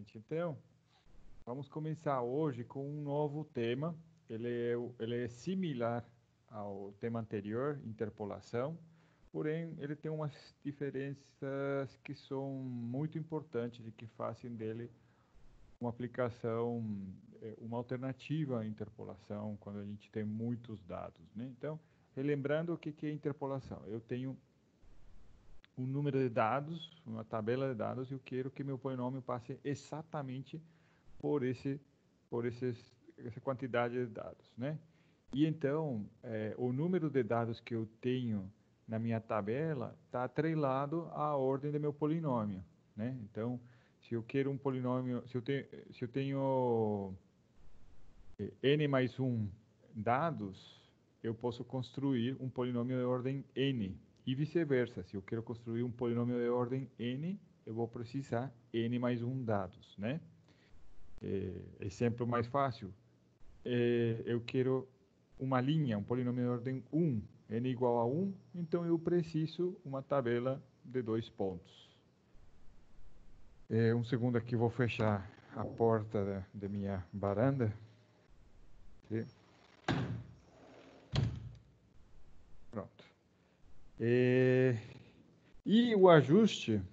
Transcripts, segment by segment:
gente. Então, vamos começar hoje com um novo tema. Ele é similar ao tema anterior, interpolação, porém ele tem umas diferenças que são muito importantes e que fazem dele uma aplicação, uma alternativa à interpolação quando a gente tem muitos dados, né? Então, relembrando o que é interpolação. Eu tenho um número de dados, uma tabela de dados, e eu quero que meu polinômio passe exatamente por essa quantidade de dados, né? E então, o número de dados que eu tenho na minha tabela está atrelado à ordem do meu polinômio, né? Então, se eu quero um polinômio, se eu tenho n mais 1 dados, eu posso construir um polinômio de ordem n. E vice-versa, se eu quero construir um polinômio de ordem n, eu vou precisar n mais 1 dados, né? Exemplo mais fácil, eu quero uma linha, um polinômio de ordem 1, n igual a 1, então eu preciso uma tabela de 2 pontos. Um segundo aqui, vou fechar a porta da minha varanda. Okay. Pronto. E o ajuste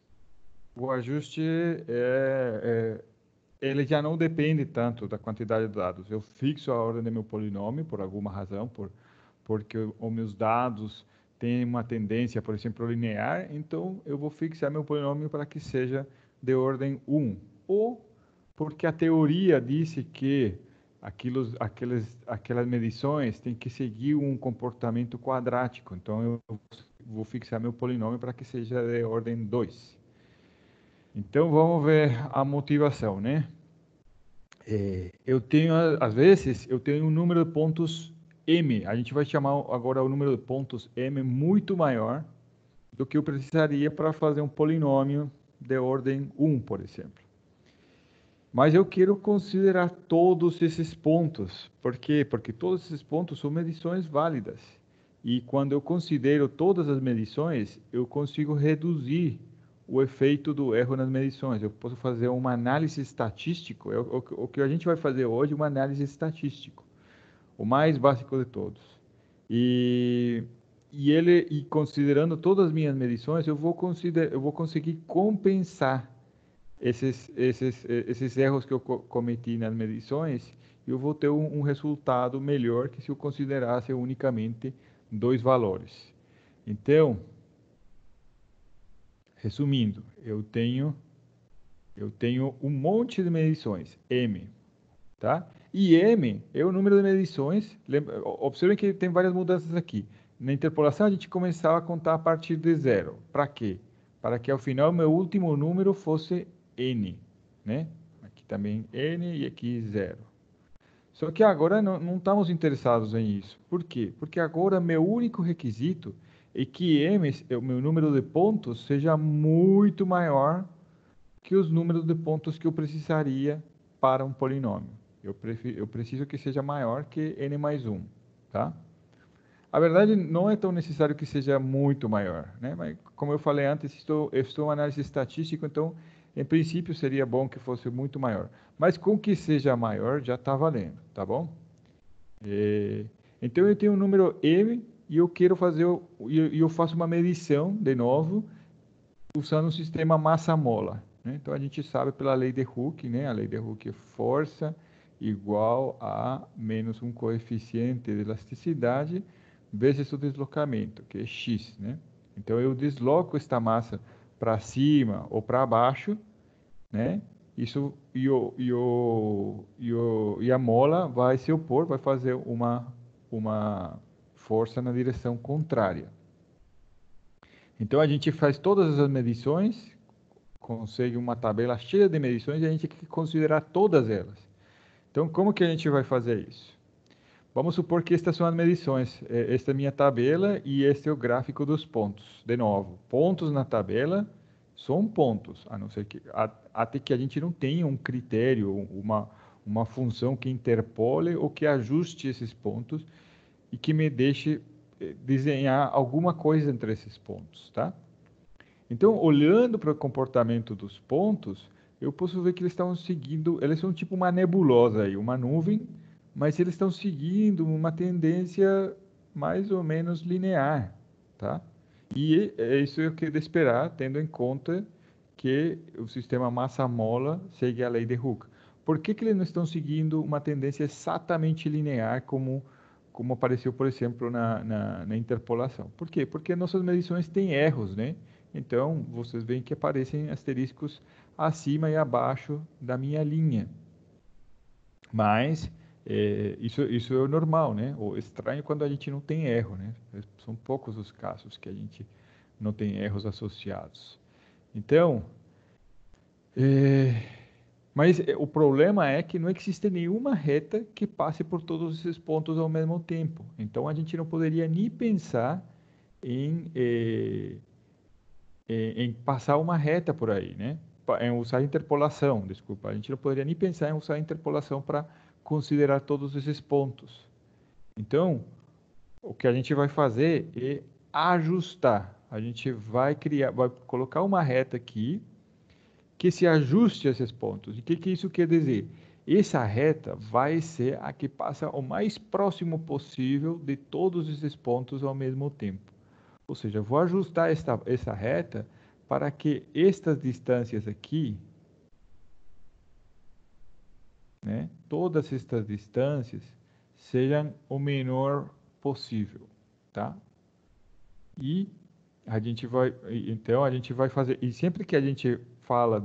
ele já não depende tanto da quantidade de dados. Eu fixo a ordem do meu polinômio por alguma razão, porque os meus dados têm uma tendência, por exemplo, linear, então eu vou fixar meu polinômio para que seja de ordem 1. Ou porque a teoria disse que aquelas medições têm que seguir um comportamento quadrático. Então, eu vou fixar meu polinômio para que seja de ordem 2. Então, vamos ver a motivação, né? Às vezes, eu tenho um número de pontos m. A gente vai chamar agora o número de pontos m muito maior do que eu precisaria para fazer um polinômio de ordem 1, por exemplo. Mas eu quero considerar todos esses pontos. Por quê? Porque todos esses pontos são medições válidas. E quando eu considero todas as medições, eu consigo reduzir o efeito do erro nas medições. Eu posso fazer uma análise estatística. O que a gente vai fazer hoje é uma análise estatística. O mais básico de todos. E considerando todas as minhas medições, eu vou conseguir compensar esses erros que eu cometi nas medições, eu vou ter um resultado melhor que se eu considerasse unicamente 2 valores. Então, resumindo, eu tenho um monte de medições, m, tá? E m é o número de medições. Observem que tem várias mudanças aqui. Na interpolação, a gente começava a contar a partir de 0. Para quê? Para que, ao final, meu último número fosse n, né? Aqui também n e aqui 0. Só que agora não estamos interessados em isso. Por quê? Porque agora meu único requisito é que m, o meu número de pontos, seja muito maior que os números de pontos que eu precisaria para um polinômio. Eu preciso que seja maior que n mais 1, tá? A verdade, não é tão necessário que seja muito maior, né? Mas, como eu falei antes, estou em análise estatística, então, em princípio, seria bom que fosse muito maior. Mas com que seja maior, já está valendo, tá bom? Então, eu tenho um número m e eu quero eu faço uma medição, de novo, usando o sistema massa-mola, né? Então, a gente sabe pela lei de Hooke, né? A lei de Hooke é força igual a menos um coeficiente de elasticidade vezes o deslocamento, que é x, né? Então, eu desloco esta massa para cima ou para baixo, né? E a mola vai se opor, vai fazer uma força na direção contrária. Então, a gente faz todas as medições, consegue uma tabela cheia de medições e a gente tem que considerar todas elas. Então, como que a gente vai fazer isso? Vamos supor que estas são as medições. Esta é a minha tabela e este é o gráfico dos pontos. De novo, pontos na tabela são pontos, a não ser que até que a gente não tenha um critério, uma função que interpole ou que ajuste esses pontos e que me deixe desenhar alguma coisa entre esses pontos, tá? Então, olhando para o comportamento dos pontos, eu posso ver que eles estão seguindo, eles são tipo uma nebulosa aí, uma nuvem, mas eles estão seguindo uma tendência mais ou menos linear, tá? E é isso que eu quero esperar, tendo em conta que o sistema massa-mola segue a lei de Hooke. Por que eles não estão seguindo uma tendência exatamente linear como apareceu, por exemplo, na interpolação? Por quê? Porque nossas medições têm erros, né? Então, vocês veem que aparecem asteriscos acima e abaixo da minha linha. Mas isso é o normal, né? O estranho é quando a gente não tem erro, né? São poucos os casos que a gente não tem erros associados. Então, mas o problema é que não existe nenhuma reta que passe por todos esses pontos ao mesmo tempo. Então, a gente não poderia nem pensar em, em passar uma reta por aí, né? Em usar interpolação, desculpa. A gente não poderia nem pensar em usar interpolação para considerar todos esses pontos. Então, o que a gente vai fazer é ajustar. A gente vai colocar uma reta aqui que se ajuste a esses pontos. E o que isso quer dizer? Essa reta vai ser a que passa o mais próximo possível de todos esses pontos ao mesmo tempo. Ou seja, eu vou ajustar essa reta para que estas distâncias aqui, né, todas estas distâncias, sejam o menor possível, tá? E então a gente vai fazer, e sempre que a gente fala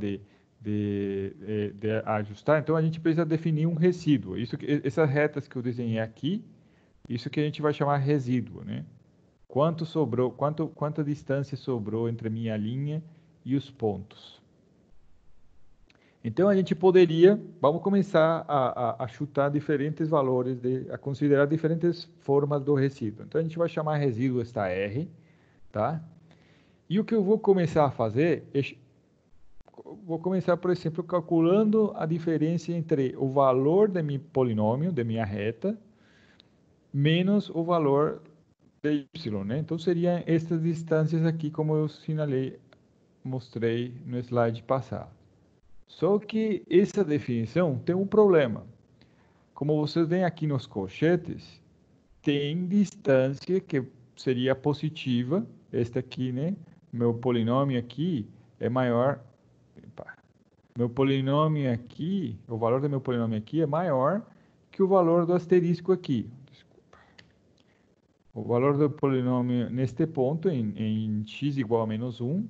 de ajustar, então a gente precisa definir um resíduo. Essas retas que eu desenhei aqui, isso que a gente vai chamar resíduo, né? Quanto sobrou, quanta distância sobrou entre a minha linha e os pontos. Então a gente vamos começar a chutar diferentes valores, a considerar diferentes formas do resíduo. Então a gente vai chamar resíduo esta R, tá? E o que eu vou começar a fazer vou começar, por exemplo, calculando a diferença entre o valor de meu polinômio, de minha reta, menos o valor de y, né? Então, seriam estas distâncias aqui, como eu mostrei no slide passado. Só que essa definição tem um problema. Como vocês veem aqui nos colchetes, tem distância que seria positiva, esta aqui, né? Meu polinômio aqui é maior. Meu polinômio aqui, o valor do meu polinômio aqui é maior que o valor do asterisco aqui. Desculpa. O valor do polinômio neste ponto, em x igual a menos 1,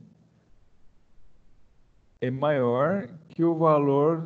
é maior que o valor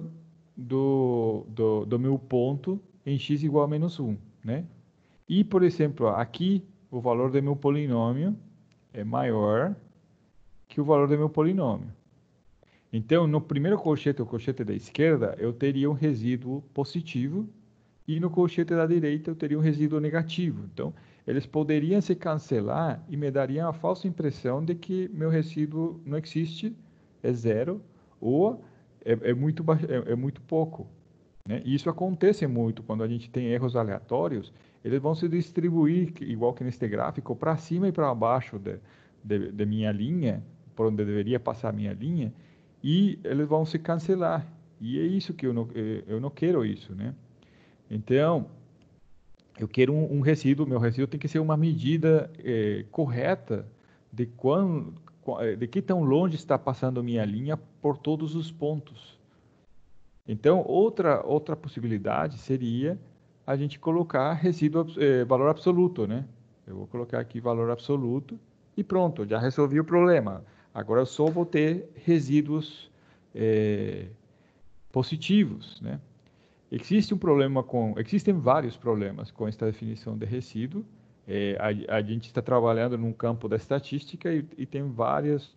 do meu ponto em x igual a menos 1, né? E, por exemplo, aqui, o valor do meu polinômio é maior que o valor do meu polinômio. Então, no primeiro colchete, o colchete da esquerda, eu teria um resíduo positivo e no colchete da direita eu teria um resíduo negativo. Então, eles poderiam se cancelar e me dariam a falsa impressão de que meu resíduo não existe, é zero, ou é muito pouco, né? E isso acontece muito quando a gente tem erros aleatórios, eles vão se distribuir, igual que neste gráfico, para cima e para baixo de minha linha, por onde deveria passar a minha linha, e eles vão se cancelar. E é isso que eu não quero isso, né? Então, eu quero um resíduo, meu resíduo tem que ser uma medida correta de que tão longe está passando a minha linha por todos os pontos. Então, outra possibilidade seria a gente colocar valor absoluto, né? Eu vou colocar aqui valor absoluto e pronto, já resolvi o problema. Agora eu só vou ter resíduos positivos, né? Existem vários problemas com esta definição de resíduo. A gente está trabalhando num campo da estatística e tem várias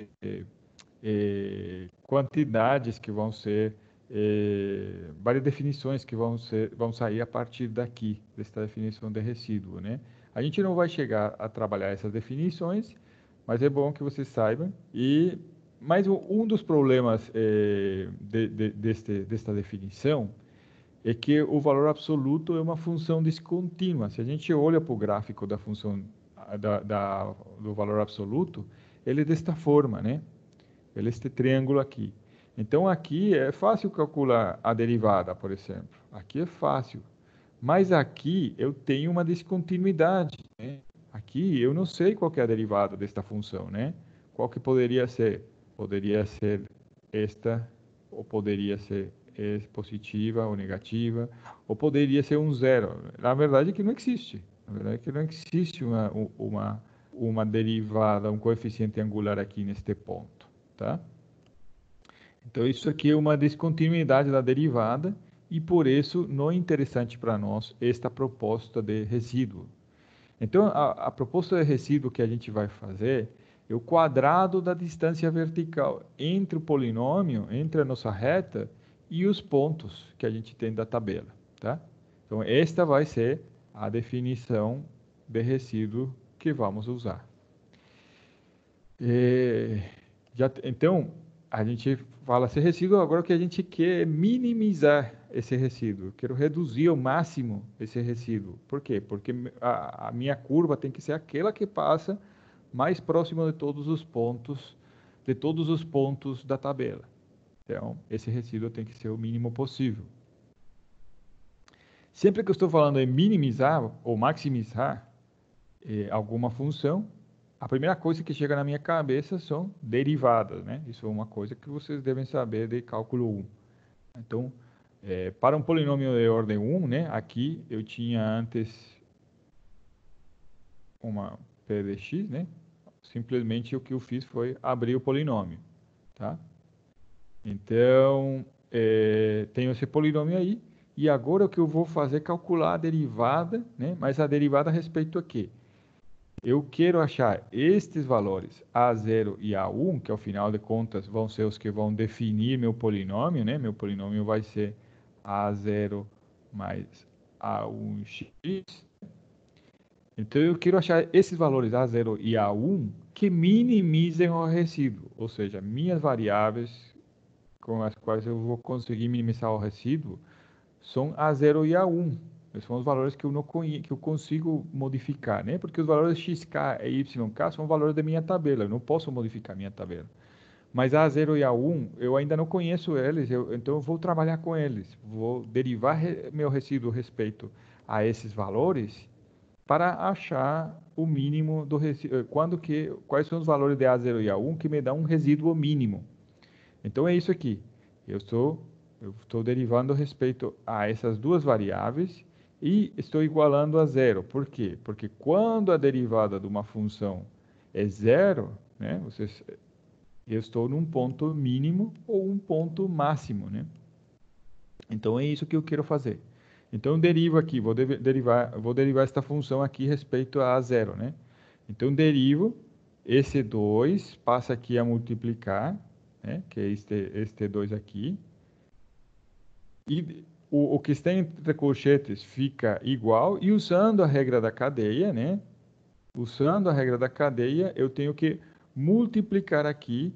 quantidades que vão ser, várias definições que vão sair a partir daqui, desta definição de resíduo, né? A gente não vai chegar a trabalhar essas definições, mas é bom que vocês saibam. Mas um dos problemas desta definição é que o valor absoluto é uma função descontínua. Se a gente olha para o gráfico da função do valor absoluto, ele é desta forma, né? Ele é este triângulo aqui. Então, aqui é fácil calcular a derivada, por exemplo. Aqui é fácil. Mas aqui eu tenho uma descontinuidade, né? Aqui eu não sei qual que é a derivada desta função, né? Qual que poderia ser? Poderia ser esta, ou poderia ser positiva ou negativa, ou poderia ser um zero. Na verdade, que não existe. Na verdade, que não existe uma derivada, um coeficiente angular aqui neste ponto, tá? Então, isso aqui é uma descontinuidade da derivada e, por isso, não é interessante para nós esta proposta de resíduo. Então, a proposta de resíduo que a gente vai fazer é o quadrado da distância vertical entre o polinômio, entre a nossa reta e os pontos que a gente tem da tabela, tá? Então, esta vai ser a definição de resíduo que vamos usar. Então, a gente fala esse resíduo, agora o que a gente quer é minimizar esse resíduo. Quero reduzir ao máximo esse resíduo. Por quê? Porque a minha curva tem que ser aquela que passa mais próximo de todos os pontos da tabela. Então, esse resíduo tem que ser o mínimo possível. Sempre que eu estou falando em minimizar ou maximizar alguma função, a primeira coisa que chega na minha cabeça são derivadas, né? Isso é uma coisa que vocês devem saber de cálculo 1. Então, para um polinômio de ordem 1, né? Aqui eu tinha antes uma p de x, né? Simplesmente o que eu fiz foi abrir o polinômio, tá? Então, tenho esse polinômio aí, e agora o que eu vou fazer é calcular a derivada, né? Mas a derivada a respeito a quê? Eu quero achar estes valores A0 e A1, que ao final de contas vão ser os que vão definir meu polinômio, né? Meu polinômio vai ser A0 mais A1x. Então eu quero achar esses valores A0 e A1 que minimizem o resíduo, ou seja, minhas variáveis com as quais eu vou conseguir minimizar o resíduo são A0 e A1. Esses são os valores que eu não conheço, que eu consigo modificar, né? Porque os valores xk e yk são valores da minha tabela, eu não posso modificar minha tabela. Mas A0 e A1, eu ainda não conheço eles, então eu vou trabalhar com eles. Vou derivar meu resíduo respeito a esses valores para achar o mínimo do resíduo. Quais são os valores de A0 e A1 que me dão um resíduo mínimo. Então é isso aqui. Eu estou derivando respeito a essas duas variáveis e estou igualando a zero. Por quê? Porque quando a derivada de uma função é zero, né, eu estou num ponto mínimo ou um ponto máximo, né? Então é isso que eu quero fazer. Então eu derivo aqui, vou derivar esta função aqui respeito a zero, né? Então derivo esse 2, passa aqui a multiplicar, né? Que é este 2 aqui. E o que está entre colchetes fica igual, e usando a regra da cadeia, né? Usando a regra da cadeia, eu tenho que multiplicar aqui,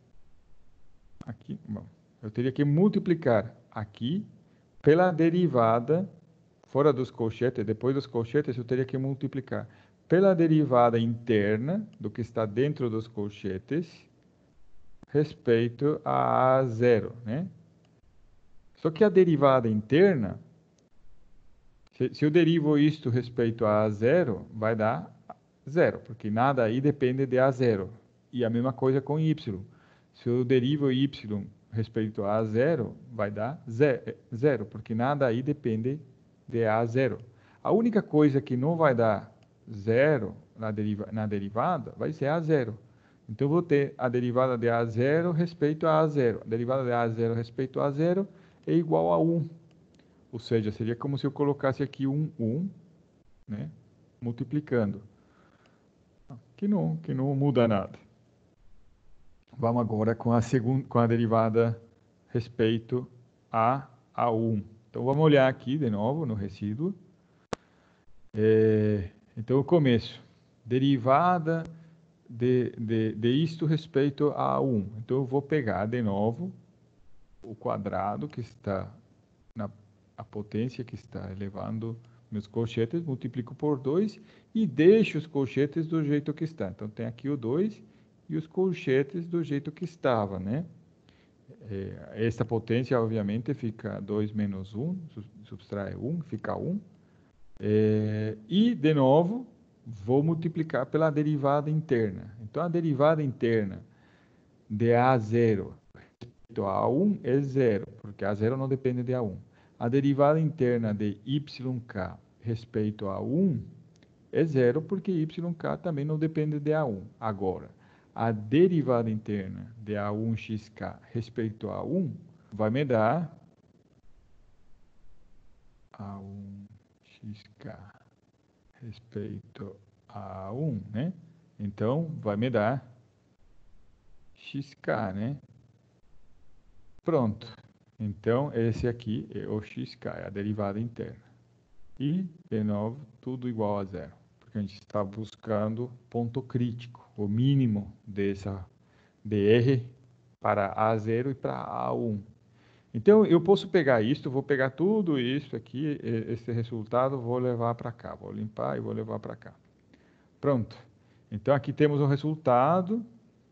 bom, eu teria que multiplicar aqui pela derivada, fora dos colchetes, depois dos colchetes, eu teria que multiplicar pela derivada interna do que está dentro dos colchetes, respeito a zero, né? Só que a derivada interna, se eu derivo isto respeito a zero, vai dar zero, porque nada aí depende de a zero. E a mesma coisa com y. Se eu derivo y respeito a zero, vai dar zero, porque nada aí depende de a zero. A única coisa que não vai dar zero na derivada vai ser a zero. Então, eu vou ter a derivada de a zero respeito a zero. A derivada de a zero respeito a zero é igual a 1. Ou seja, seria como se eu colocasse aqui 1, né? Multiplicando. Que não muda nada. Vamos agora com a derivada respeito a A1. Então, vamos olhar aqui de novo no resíduo. Então, o começo. Derivada de isto respeito a 1. Então, eu vou pegar de novo o quadrado que está a potência que está elevando meus colchetes, multiplico por 2 e deixo os colchetes do jeito que está. Então, tem aqui o 2 e os colchetes do jeito que estava, né? Esta potência, obviamente, fica 2 menos 1, subtrai 1, fica 1. E, de novo, vou multiplicar pela derivada interna. Então, a derivada interna de A0 respeito a A1 é zero, porque A0 não depende de A1. A derivada interna de YK respeito a A1 é zero, porque YK também não depende de A1. Agora, a derivada interna de A1xk respeito a A1 vai me dar A1xk respeito a 1, né? Então, vai me dar xk, né? Pronto. Então, esse aqui é o xk, é a derivada interna. E, de novo, tudo igual a zero, porque a gente está buscando ponto crítico, o mínimo dessa DR para A0 e para A1. Então, eu posso pegar isso, vou pegar tudo isso aqui, esse resultado, vou levar para cá. Vou limpar e vou levar para cá. Pronto. Então, aqui temos o resultado.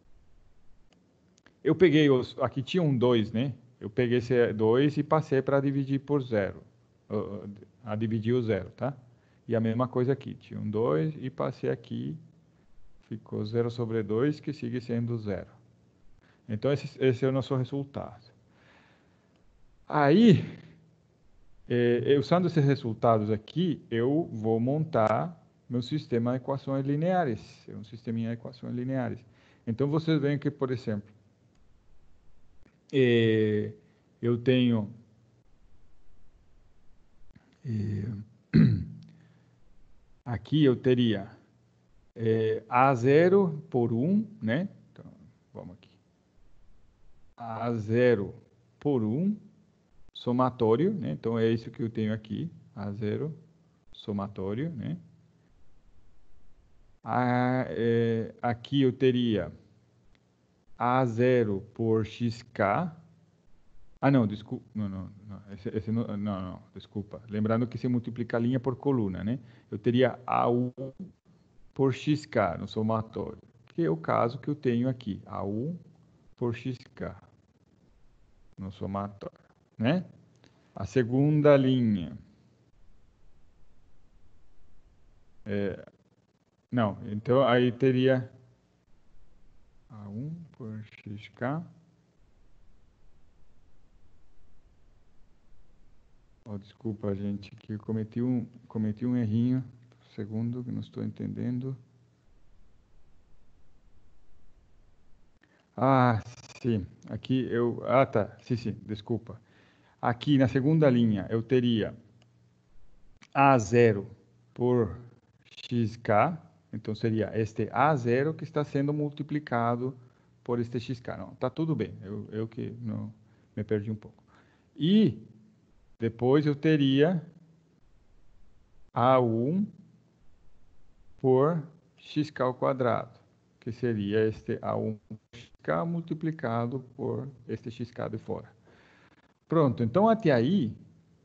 Eu peguei aqui tinha um 2, né? Eu peguei esse 2 e passei para dividir por zero. A dividir o zero, tá? E a mesma coisa aqui. Tinha um 2 e passei aqui. Ficou 0 sobre 2, que sigue sendo zero. Então, esse é o nosso resultado. Aí, usando esses resultados aqui, eu vou montar meu sistema de equações lineares. É um sisteminha de equações lineares. Então, vocês veem que, por exemplo, eu tenho aqui eu teria A0 por 1, né? Então, vamos aqui. A0 por 1, somatório, né? Então, é isso que eu tenho aqui. A0, somatório, né? Aqui eu teria A0 por xk. Ah, não, desculpa. Não. Não, desculpa. Lembrando que se multiplica linha por coluna, né? Eu teria A1 por xk no somatório, que é o caso que eu tenho aqui. A1 por xk no somatório, né? A segunda linha. Não, então aí teria A1 por xk. Oh, desculpa, gente, que eu cometi um errinho. Segundo, que não estou entendendo. Ah, sim. Aqui eu... Ah, tá. Sim, desculpa. Aqui na segunda linha eu teria A0 por xk. Então seria este A0 que está sendo multiplicado por este xk. Não, tá tudo bem. Eu que não me perdi um pouco. E depois eu teria A1 por xk ao quadrado, que seria este A1 xk multiplicado por este xk de fora. Pronto, então até aí,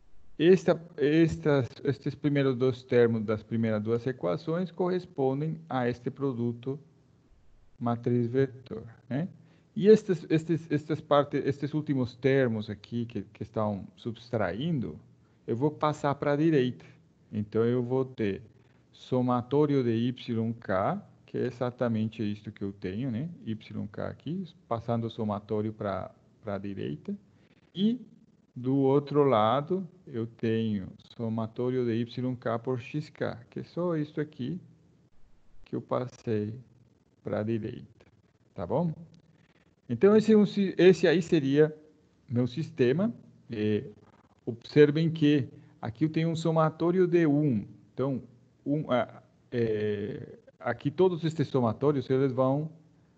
estes primeiros dois termos das primeiras duas equações correspondem a este produto matriz vetor, né? E estes últimos termos aqui que estão subtraindo, eu vou passar para a direita. Então, eu vou ter somatório de YK, que é exatamente isso que eu tenho, né? YK aqui, passando o somatório para a direita. E, do outro lado, eu tenho somatório de YK por XK, que é só isso aqui que eu passei para a direita. Tá bom? Então, esse aí seria meu sistema. Observem que aqui eu tenho um somatório de 1. Então, aqui todos estes somatórios, eles vão...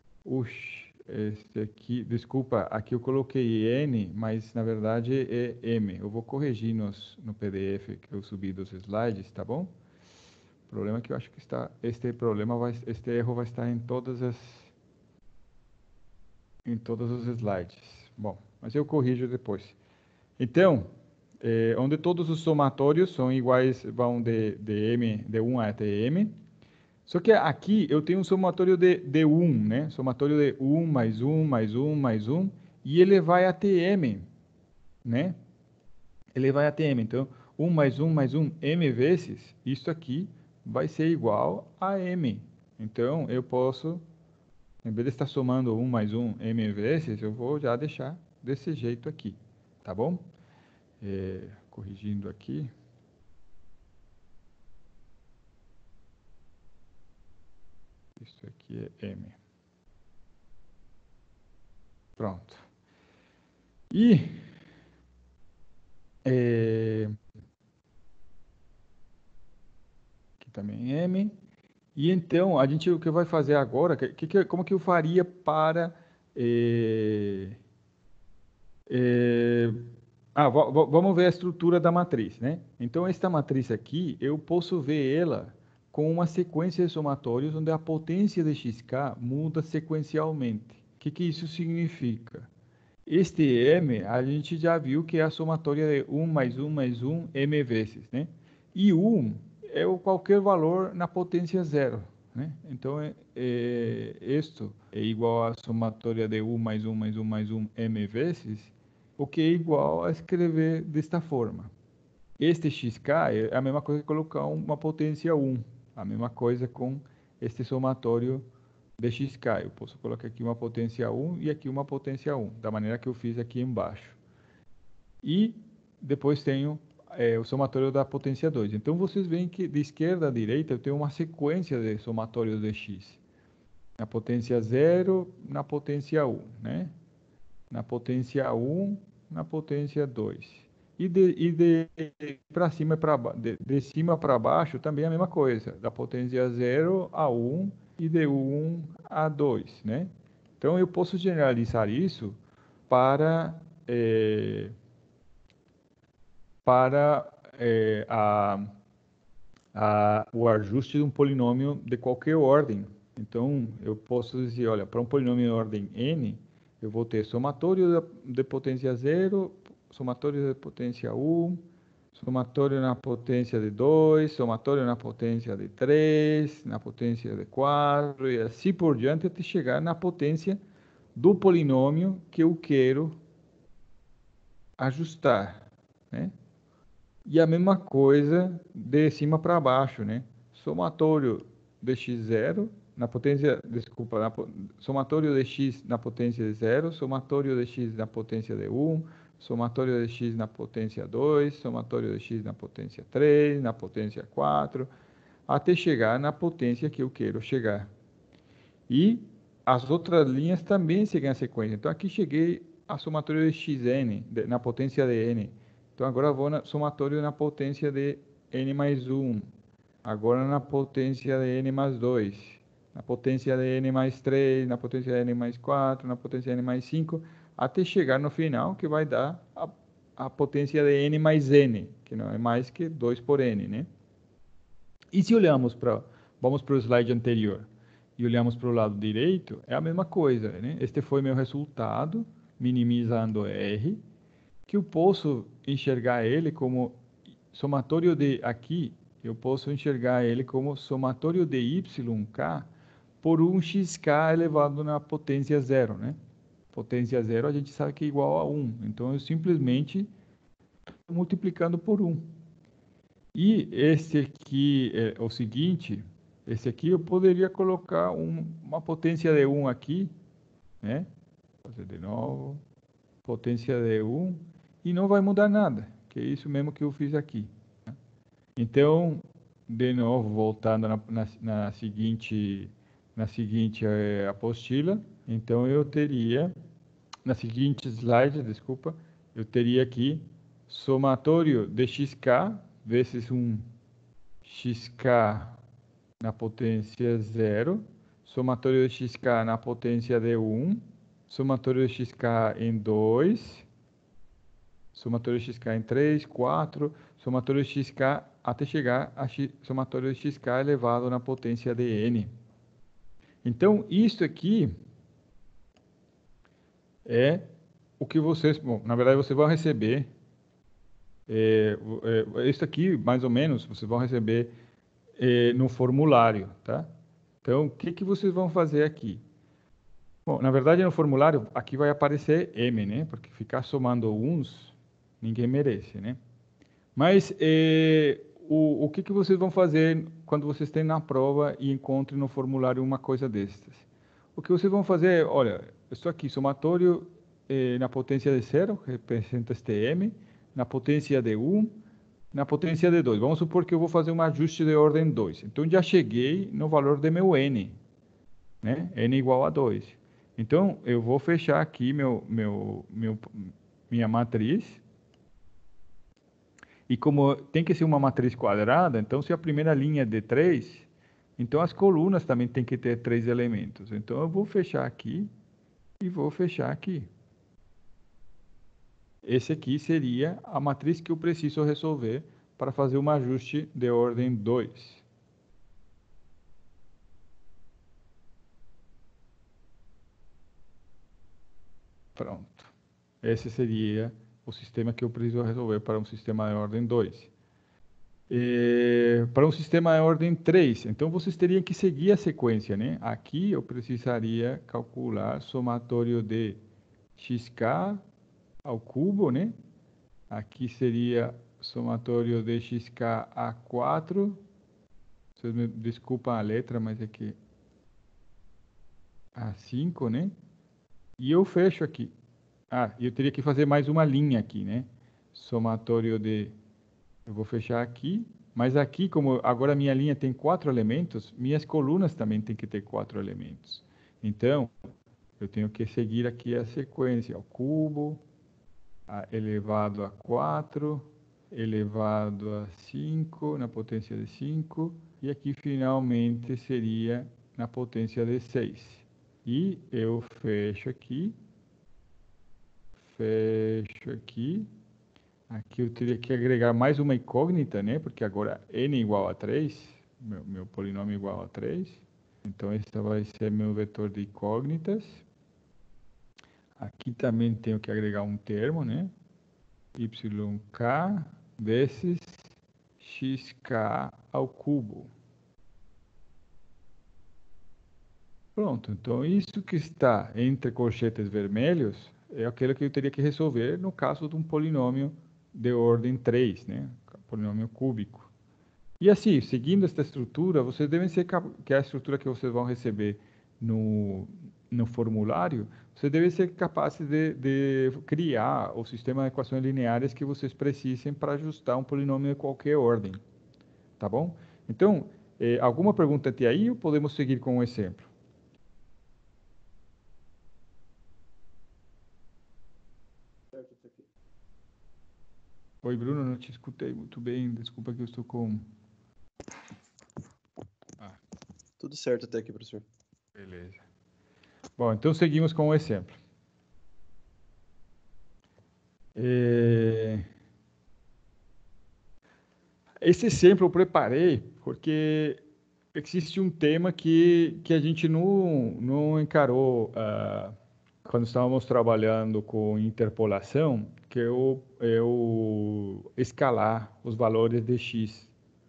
Este aqui, desculpa, aqui eu coloquei N, mas na verdade é M. Eu vou corrigir no PDF que eu subi dos slides, tá bom? O problema é que eu acho que este erro vai estar em todos os slides. Bom, mas eu corrijo depois. Então, onde todos os somatórios são iguais, vão de 1 até M. Só que aqui eu tenho um somatório de 1, né? Somatório de 1 mais 1 mais 1 mais 1. e ele vai até m, né? Ele vai até m. Então, 1 mais 1, m vezes, isso aqui vai ser igual a m. Então, eu posso, em vez de estar somando 1 mais 1, m vezes, eu vou já deixar desse jeito aqui, tá bom? Corrigindo aqui. Isso aqui é m. Pronto. E aqui também m. E então, a gente o que vai fazer agora, como que eu faria para eh, vamos ver a estrutura da matriz, né? Então, esta matriz aqui, eu posso ver ela com uma sequência de somatórios onde a potência de xk muda sequencialmente. O que isso significa? Este m, a gente já viu que é a somatória de 1 mais 1, m vezes, né? E 1 é qualquer valor na potência zero, né? Então, isto é igual à somatória de 1 mais 1 mais 1 mais 1, m vezes, o que é igual a escrever desta forma. Este xk é a mesma coisa que colocar uma potência 1, a mesma coisa com este somatório de xk. Eu posso colocar aqui uma potência 1 e aqui uma potência 1, da maneira que eu fiz aqui embaixo. E depois tenho o somatório da potência 2. Então, vocês veem que de esquerda a direita eu tenho uma sequência de somatórios de x. Na potência 0, na potência 1, né? Na potência 1, na potência 2. E de para cima de cima para baixo também é a mesma coisa, da potência 0 a 1 e de 1 a 2, né? Então eu posso generalizar isso para para o ajuste de um polinômio de qualquer ordem. Então eu posso dizer, olha, para um polinômio de ordem n, eu vou ter somatório de potência 0, somatório de potência 1, somatório na potência de 2, somatório na potência de 3, na potência de 4, e assim por diante, até chegar na potência do polinômio que eu quero ajustar, né? E a mesma coisa de cima para baixo, né? Somatório de x0 na potência, desculpa, somatório de x na potência de 0, somatório de x na potência de 1, somatório de x na potência 2, somatório de x na potência 3, na potência 4, até chegar na potência que eu quero chegar. E as outras linhas também seguem a sequência. Então, aqui cheguei a somatório de xn, na potência de n. Então, agora eu vou na somatório na potência de n mais 1. Agora na potência de n mais 2. Na potência de n mais 3, na potência de n mais 4, na potência de n mais 5, até chegar no final, que vai dar a potência de n mais n, que não é mais que 2 por n, né? E se olhamos vamos para o slide anterior, e olhamos para o lado direito, é a mesma coisa, né? Este foi meu resultado, minimizando R, que eu posso enxergar ele como somatório de aqui, eu posso enxergar ele como somatório de YK por um xk elevado na potência zero, né? Potência zero a gente sabe que é igual a 1, então eu simplesmente estou multiplicando por 1. E esse aqui é o seguinte, esse aqui eu poderia colocar uma potência de 1 aqui, né? Vou fazer de novo, potência de 1, e não vai mudar nada, que é isso mesmo que eu fiz aqui. Né? Então, de novo, voltando na seguinte apostila, então eu teria, na seguinte slide, desculpa, eu teria aqui somatório de xk vezes um xk na potência 0, somatório de xk na potência de 1, somatório de xk em 2, somatório de xk em 3, 4, somatório de xk até chegar a somatório de xk elevado na potência de n. Então, isso aqui é o que vocês, bom, na verdade, vocês vão receber, isso aqui, mais ou menos, vocês vão receber no formulário, tá? Então, o que vocês vão fazer aqui? Bom, na verdade, no formulário, aqui vai aparecer M, né? Porque ficar somando uns, ninguém merece, né? Mas o que que vocês vão fazer quando vocês têm na prova e encontrem no formulário uma coisa destas? O que vocês vão fazer, olha, estou aqui, somatório na potência de zero, que representa este M, na potência de 1, na potência de 2. Vamos supor que eu vou fazer um ajuste de ordem 2. Então, já cheguei no valor de meu N, né? N igual a 2. Então, eu vou fechar aqui minha matriz. E como tem que ser uma matriz quadrada, então se a primeira linha é de 3, então as colunas também tem que ter 3 elementos. Então eu vou fechar aqui e vou fechar aqui. Esse aqui seria a matriz que eu preciso resolver para fazer um ajuste de ordem 2. Pronto. Esse seria o sistema que eu preciso resolver para um sistema de ordem 2. Para um sistema de ordem 3, então vocês teriam que seguir a sequência, né? Aqui eu precisaria calcular somatório de xk ao cubo, né? Aqui seria somatório de xk a 4. Vocês me desculpam a letra, mas é que a 5, né? E eu fecho aqui. Ah, eu teria que fazer mais uma linha aqui, né? Somatório de... Eu vou fechar aqui. Mas aqui, como agora minha linha tem 4 elementos, minhas colunas também têm que ter 4 elementos. Então, eu tenho que seguir aqui a sequência. O cubo, elevado a 4, elevado a 5, na potência de 5. E aqui, finalmente, seria na potência de 6. E eu fecho aqui. Fecho aqui. Aqui eu teria que agregar mais uma incógnita, né? Porque agora n igual a 3, meu polinômio igual a 3. Então, esse vai ser meu vetor de incógnitas. Aqui também tenho que agregar um termo, né? YK vezes XK ao cubo. Pronto, então isso que está entre colchetes vermelhos é aquilo que eu teria que resolver no caso de um polinômio de ordem 3, né? Polinômio cúbico. E assim, seguindo esta estrutura, vocês devem ser, que é a estrutura que vocês vão receber no formulário, vocês devem ser capazes de criar o sistema de equações lineares que vocês precisem para ajustar um polinômio de qualquer ordem, tá bom? Então, alguma pergunta até aí ou podemos seguir com um exemplo? Oi, Bruno, não te escutei muito bem, desculpa que eu estou com... Ah, Tudo certo até aqui, professor. beleza. Bom, então seguimos com o exemplo. Esse exemplo eu preparei porque existe um tema que a gente não encarou quando estávamos trabalhando com interpolação, que é o escalar os valores de x.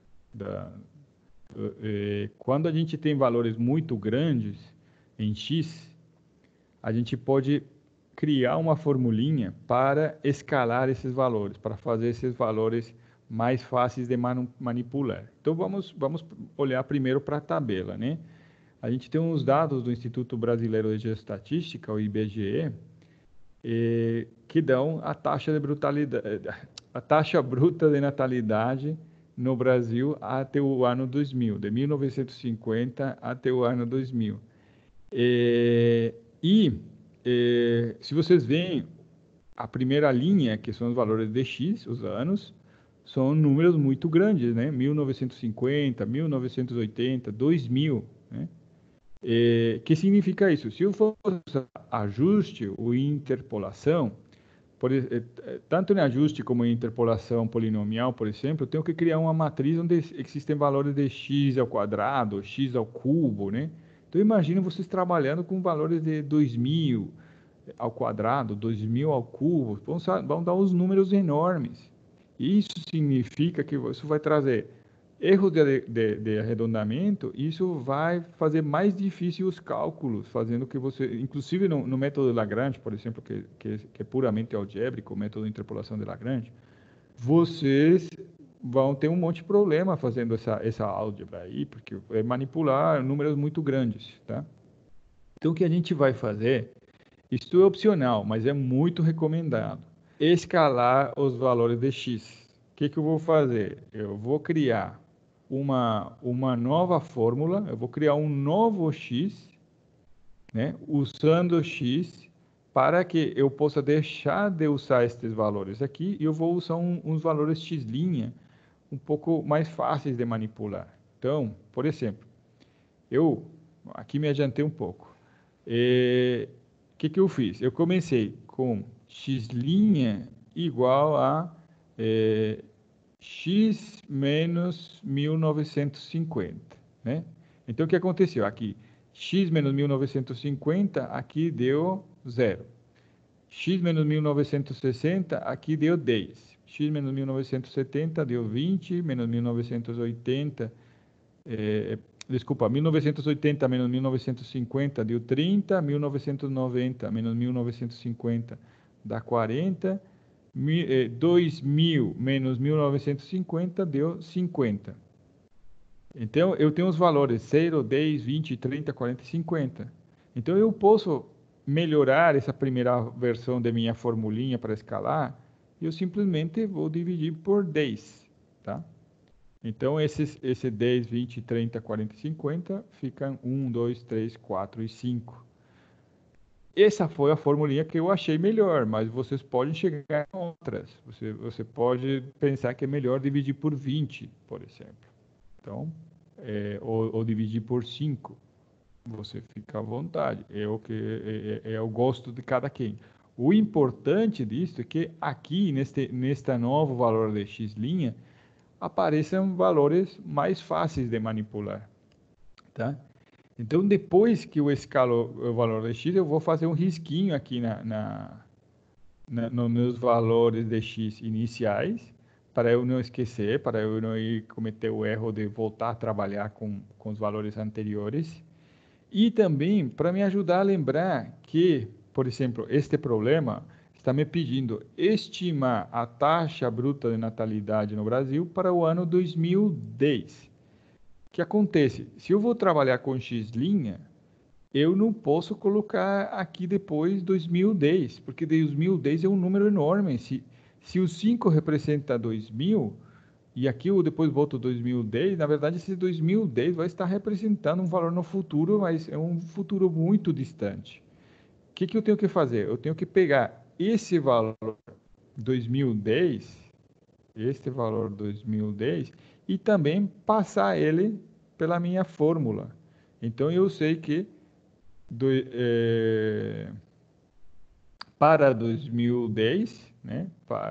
Quando a gente tem valores muito grandes em x, a gente pode criar uma formulinha para escalar esses valores, para fazer esses valores mais fáceis de manipular. Então vamos olhar primeiro para a tabela, né? A gente tem uns dados do Instituto Brasileiro de Estatística, o IBGE, que dão a taxa de brutalidade, a taxa bruta de natalidade no Brasil até o ano 2000, de 1950 até o ano 2000. Se vocês veem a primeira linha, que são os valores de x, os anos, são números muito grandes, né? 1950, 1980, 2000, né? Que significa isso? Se eu for ajuste ou interpolação, tanto em ajuste como em interpolação polinomial, por exemplo, eu tenho que criar uma matriz onde existem valores de x ao quadrado, x ao cubo, né? Então, imagina vocês trabalhando com valores de 2000 ao quadrado, 2000 ao cubo, vão dar uns números enormes. Isso significa que isso vai trazer Erro de arredondamento, isso vai fazer mais difícil os cálculos, fazendo que você, inclusive no método Lagrange, por exemplo, que é puramente algébrico, o método de interpolação de Lagrange, vocês vão ter um monte de problema fazendo essa álgebra aí, porque é manipular números muito grandes, tá? Então, o que a gente vai fazer, isso é opcional, mas é muito recomendado, escalar os valores de x. O que eu vou fazer? Eu vou criar uma nova fórmula, eu vou criar um novo x, né, usando x, para que eu possa deixar de usar estes valores aqui e eu vou usar uns valores x' um pouco mais fáceis de manipular. Então, por exemplo, eu aqui me adiantei um pouco. O que eu fiz? Eu comecei com x' igual a x menos 1950, né? Então, o que aconteceu? Aqui, x menos 1950, aqui deu 0. X menos 1960, aqui deu 10. X menos 1970 deu 20, menos 1980, desculpa, 1980 menos 1950 deu 30, 1990 menos 1950 dá 40, 2000 menos 1950 deu 50. Então, eu tenho os valores 0, 10, 20, 30, 40 e 50. Então, eu posso melhorar essa primeira versão da minha formulinha para escalar, e eu simplesmente vou dividir por 10, tá? Então, esse 10, 20, 30, 40 e 50 ficam 1, 2, 3, 4 e 5. Essa foi a formulinha que eu achei melhor, mas vocês podem chegar em outras. Você pode pensar que é melhor dividir por 20, por exemplo. Então, ou dividir por 5. Você fica à vontade. É o gosto de cada quem. O importante disso é que aqui, neste novo valor de x', apareçam valores mais fáceis de manipular, tá? Então, depois que eu escalo o valor de x, eu vou fazer um risquinho aqui nos meus valores de x iniciais, para eu não esquecer, para eu não ir cometer o erro de voltar a trabalhar com os valores anteriores. E também para me ajudar a lembrar que, por exemplo, este problema está me pedindo estimar a taxa bruta de natalidade no Brasil para o ano 2010. O que acontece? Se eu vou trabalhar com x', eu não posso colocar aqui depois 2010, porque 2010 é um número enorme. Se o 5 representa 2000, e aqui eu depois boto 2010, na verdade esse 2010 vai estar representando um valor no futuro, mas é um futuro muito distante. O que eu tenho que fazer? Eu tenho que pegar esse valor 2010, este valor 2010, e também passar ele pela minha fórmula. Então eu sei que para 2010, né,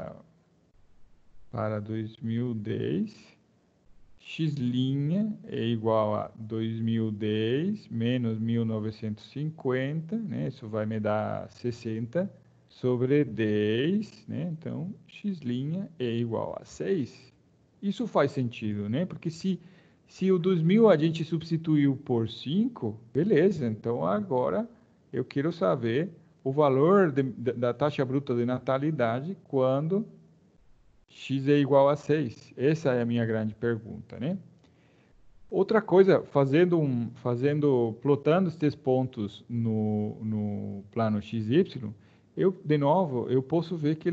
para 2010, x' é igual a 2010 menos 1950, né? Isso vai me dar 60 sobre 10, né? Então, x' é igual a 6. Isso faz sentido, né? Porque se o 2000 a gente substituiu por 5, beleza. Então, agora eu quero saber o valor da taxa bruta de natalidade quando x é igual a 6. Essa é a minha grande pergunta, né? Outra coisa, plotando esses pontos no plano XY, de novo, eu posso ver que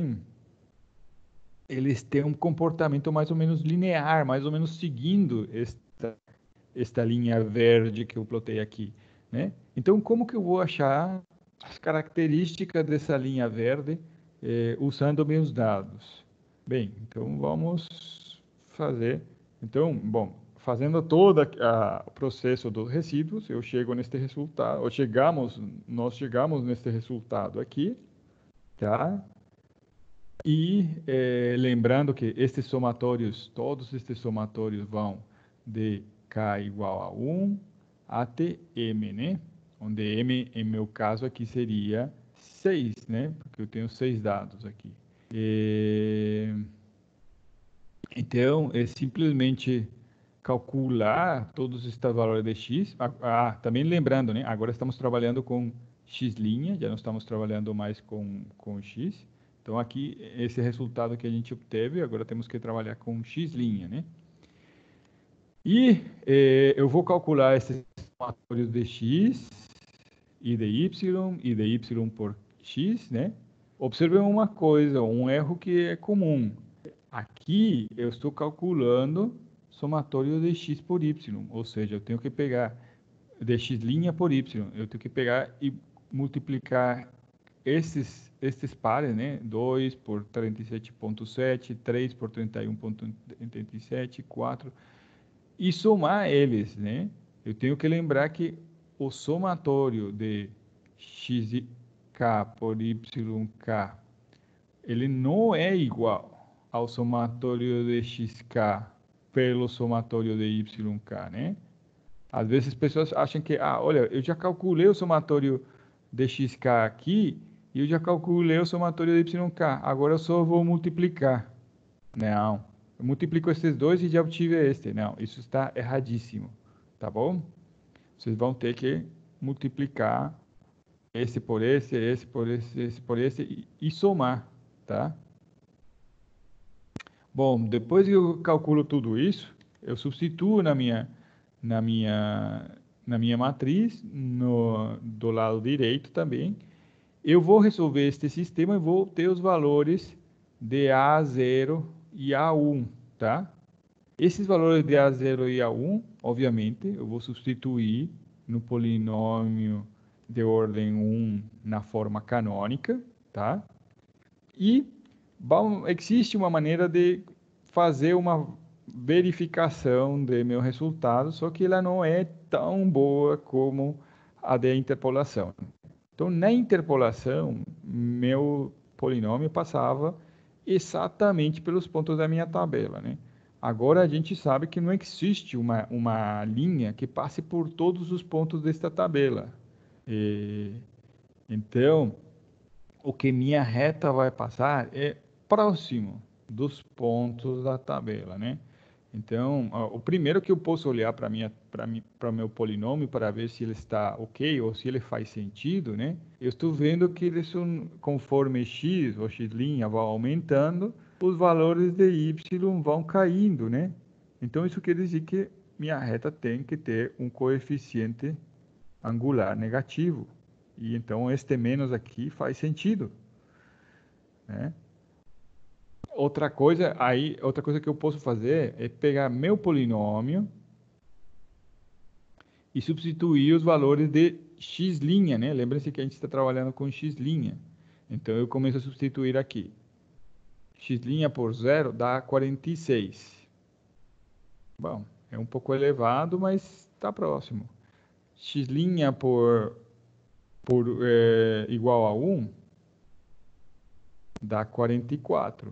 eles têm um comportamento mais ou menos linear, mais ou menos seguindo esta linha verde que eu plotei aqui, né? Então, como que eu vou achar as características dessa linha verde usando meus dados? Bem, então vamos fazer. Então, bom, fazendo todo o processo dos resíduos, eu chego neste resultado, nós chegamos neste resultado aqui, tá? E lembrando que todos estes somatórios vão de k igual a 1 até m, né? Onde m, em meu caso aqui, seria 6, né? Porque eu tenho 6 dados aqui. Então, é simplesmente calcular todos esses valores de x. Também lembrando, né? Agora estamos trabalhando com x', já não estamos trabalhando mais com x. Então, aqui, esse resultado que a gente obteve, agora temos que trabalhar com x', né? E eu vou calcular esses somatórios de x e de y por x, né? Observem uma coisa, um erro que é comum. Aqui eu estou calculando somatório de x por y, ou seja, eu tenho que pegar dx' por y, eu tenho que pegar e multiplicar estes pares, né? 2 por 37,7, 3 por 31,87, 4, e somar eles, né? Eu tenho que lembrar que o somatório de xk por yk, ele não é igual ao somatório de xk pelo somatório de yk, né? Às vezes as pessoas acham que, olha, eu já calculei o somatório de xk aqui e eu já calculei o somatório de yk, agora eu só vou multiplicar. Não, eu multiplico esses dois e já obtive este. Não, isso está erradíssimo, tá bom? Vocês vão ter que multiplicar esse por esse por esse por esse e somar, tá? Bom, depois que eu calculo tudo isso, eu substituo na minha, na minha matriz, do lado direito também. Eu vou resolver este sistema e vou ter os valores de A0 e A1, tá? Esses valores de A0 e A1, obviamente, eu vou substituir no polinômio de ordem 1 na forma canônica, tá? E existe uma maneira de fazer uma verificação de meu resultado, só que ela não é tão boa como a de interpolação. Então, na interpolação, meu polinômio passava exatamente pelos pontos da minha tabela, né? Agora a gente sabe que não existe uma linha que passe por todos os pontos desta tabela. Então, o que minha reta vai passar é próximo dos pontos da tabela, né? Então, o primeiro que eu posso olhar para meu polinômio para ver se ele está ok ou se ele faz sentido, né? Eu estou vendo que ele, conforme x ou x' vai aumentando, os valores de y vão caindo, né? Então, isso quer dizer que minha reta tem que ter um coeficiente angular negativo. E então, este menos aqui faz sentido, né? Outra coisa que eu posso fazer é pegar meu polinômio e substituir os valores de x', né? Lembra-se que a gente está trabalhando com x'. Então, eu começo a substituir aqui. X' por 0 dá 46. Bom, é um pouco elevado, mas está próximo. X' igual a 1 dá 44.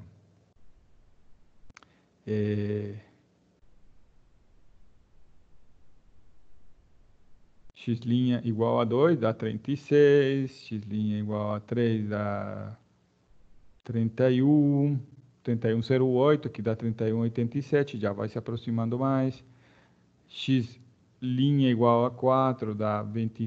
X' igual a 2 dá 36, x' igual a 3 dá 31, 31,08, que dá 31,87, já vai se aproximando mais. X' igual a 4 dá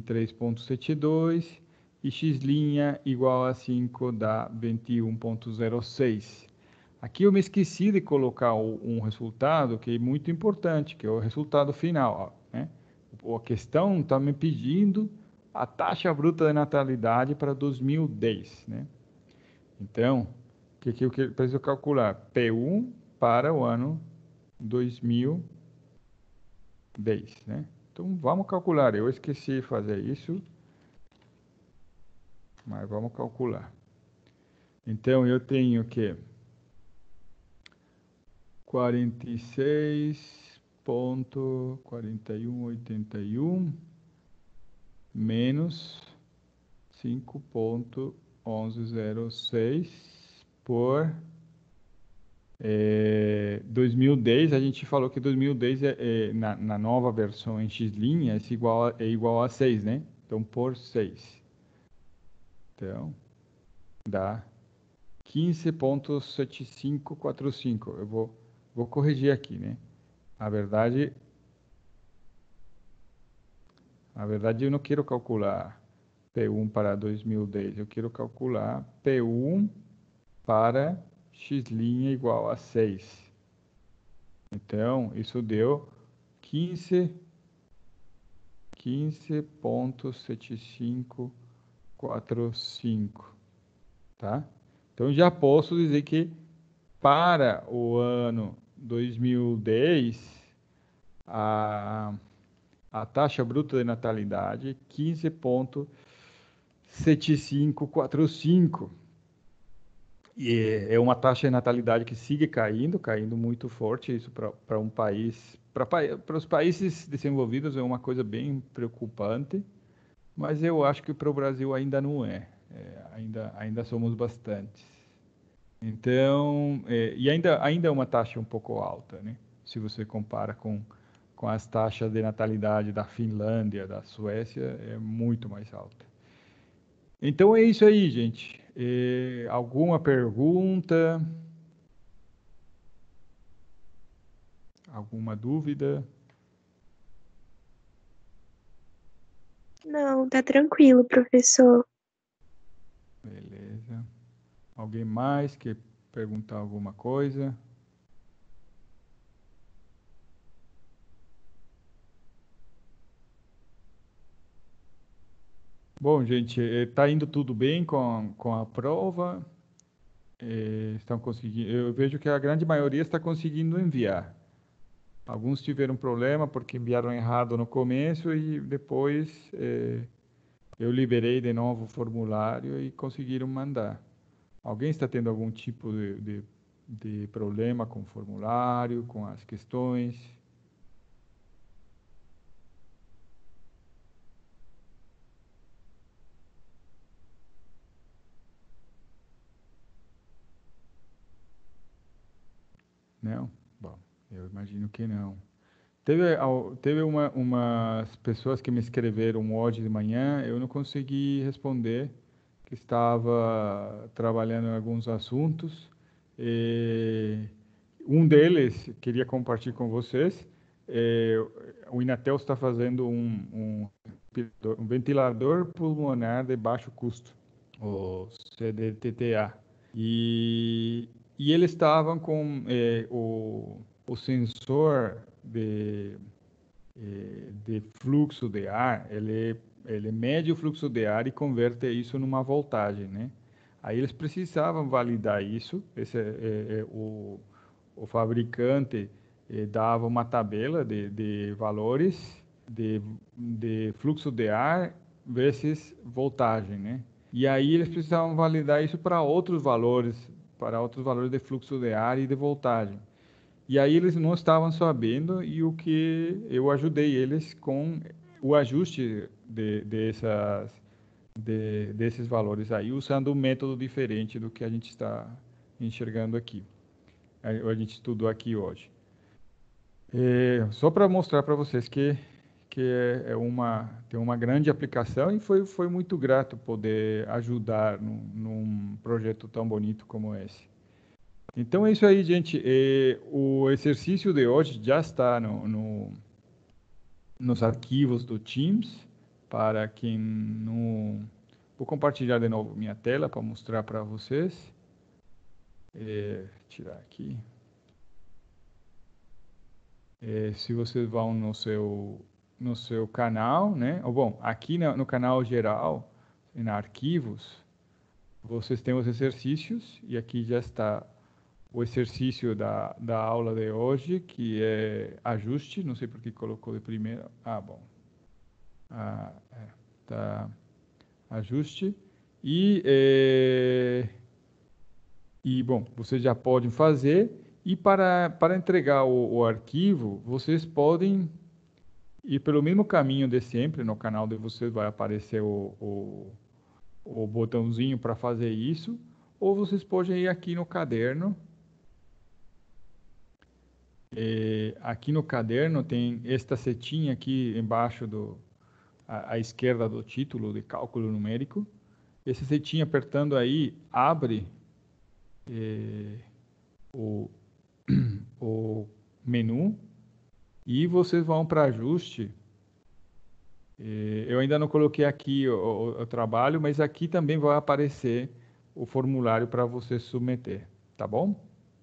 23,72 e x' igual a 5 dá 21,06. Aqui eu me esqueci de colocar um resultado que é muito importante, que é o resultado final, né? A questão está me pedindo a taxa bruta de natalidade para 2010, né? Então, o que eu preciso calcular? P1 para o ano 2010, né? Então, vamos calcular. Eu esqueci de fazer isso, mas vamos calcular. Então, eu tenho que 46,4181 menos 5,1106 por 2010. A gente falou que 2010 na nova versão em x' é igual a 6, né? Então, por 6. Então, dá 15,7545. Eu vou vou corrigir aqui, né? Na verdade, eu não quero calcular P1 para 2010, eu quero calcular P1 para x' igual a 6. Então, isso deu 15,7545, tá? Então, já posso dizer que para o ano 2010, a taxa bruta de natalidade é 15,7545. E é uma taxa de natalidade que sigue caindo muito forte. Isso para um país, para os países desenvolvidos é uma coisa bem preocupante, mas eu acho que para o Brasil ainda não é. Ainda somos bastantes. Então, e ainda é uma taxa um pouco alta, né? Se você compara com as taxas de natalidade da Finlândia, da Suécia, é muito mais alta. Então é isso aí, gente. Alguma pergunta? Alguma dúvida? Não, tá tranquilo, professor. Beleza. Alguém mais quer perguntar alguma coisa? Bom, gente, está indo tudo bem com a prova. Estão conseguindo. Eu vejo que a grande maioria está conseguindo enviar. Alguns tiveram problema porque enviaram errado no começo e depois eu liberei de novo o formulário e conseguiram mandar. Alguém está tendo algum tipo de problema com o formulário, com as questões? Não? Bom, eu imagino que não. Teve umas pessoas que me escreveram hoje de manhã, eu não consegui responder, que estava trabalhando em alguns assuntos. E um deles, queria compartilhar com vocês, o Inatel está fazendo um ventilador pulmonar de baixo custo, o CDTTA. E eles estavam com o sensor de fluxo de ar, ele mede o fluxo de ar e converte isso numa voltagem, né? Aí eles precisavam validar isso. O fabricante dava uma tabela de valores de fluxo de ar versus voltagem, né? E aí eles precisavam validar isso para outros valores de fluxo de ar e de voltagem. E aí eles não estavam sabendo e o que eu ajudei eles com o ajuste desses valores aí, usando um método diferente do que a gente está enxergando aqui. A gente estudou aqui hoje. Só para mostrar para vocês que tem uma grande aplicação e foi muito grato poder ajudar num projeto tão bonito como esse. Então é isso aí, gente. O exercício de hoje já está nos arquivos do Teams. Para quem não... Vou compartilhar de novo minha tela para mostrar para vocês. Tirar aqui. Se vocês vão no seu canal, né? Bom, aqui no canal geral, em arquivos, vocês têm os exercícios e aqui já está o exercício da aula de hoje, que é ajuste. Não sei por que colocou de primeira. Bom. Tá. Ajuste. Bom, vocês já podem fazer. E para entregar o arquivo, vocês podem ir pelo mesmo caminho de sempre. No canal de vocês vai aparecer o botãozinho para fazer isso. Ou vocês podem ir aqui no caderno. Aqui no caderno tem esta setinha aqui embaixo à esquerda do título de cálculo numérico. Essa setinha apertando aí abre o menu e vocês vão para ajuste. Eu ainda não coloquei aqui o trabalho, mas aqui também vai aparecer o formulário para você submeter, tá bom?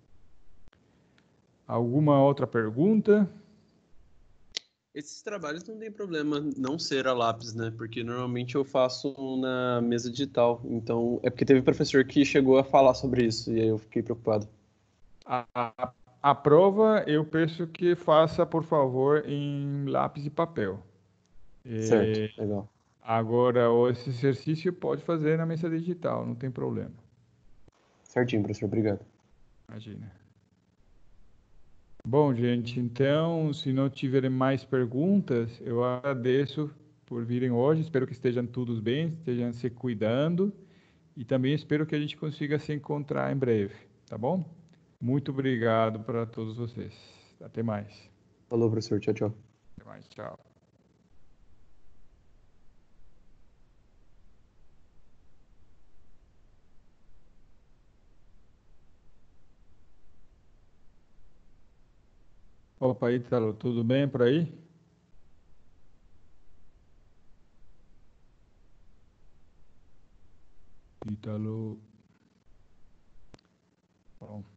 Alguma outra pergunta? Esses trabalhos não tem problema não ser a lápis, né? Porque normalmente eu faço na mesa digital. Então, é porque teve professor que chegou a falar sobre isso e aí eu fiquei preocupado. A prova eu peço que faça, por favor, em lápis e papel. Certo, legal. Agora, esse exercício pode fazer na mesa digital, não tem problema. Certinho, professor, obrigado. Imagina. Bom, gente, então, se não tiverem mais perguntas, eu agradeço por virem hoje. Espero que estejam todos bem, estejam se cuidando e também espero que a gente consiga se encontrar em breve, tá bom? Muito obrigado para todos vocês. Até mais. Falou, professor. Tchau, tchau. Até mais. Tchau. Opa, Ítalo, tudo bem por aí? Ítalo. Bom.